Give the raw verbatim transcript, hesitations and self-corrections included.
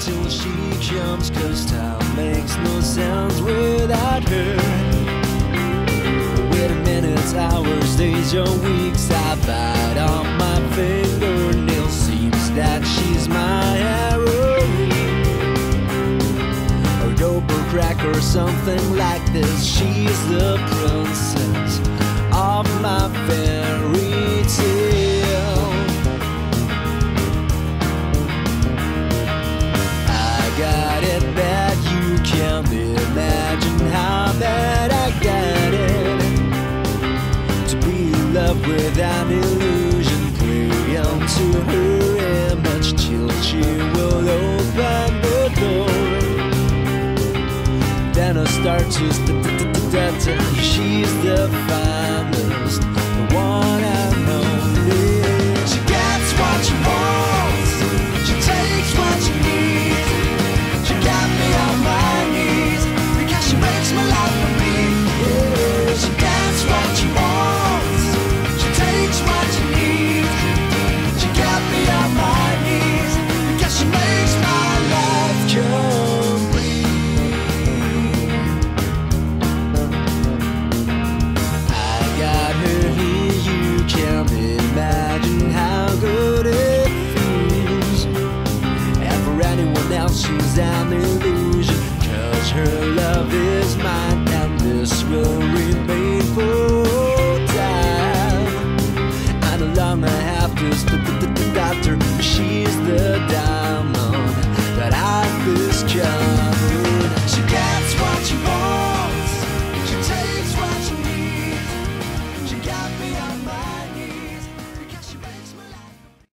till she comes, 'cause time makes no sense without her. Wait a minute, hours, days or weeks, I bite on my fingernails. Seems that she's my heroine, or dope or crack or something like this. She's the princess of my fairy tale. I got it bad, you can't imagine how bad I got it. To be in love without illusion, pray unto her image till she will open the door. Then I start to st-st-st-st-st she's the finest, the one and only. She gets what she wants, she takes what she needs. She got me on my knees because she makes my life for me. Yeah. She gets what she wants, she takes what she needs. She got me on my knees because she makes my life complete. I got her here, you can't imagine how good it feels. And for anyone else she's an illusion, 'cause her love is mine and this will remain for time. I no longer have to st-st-st-st-st her, she's the dime.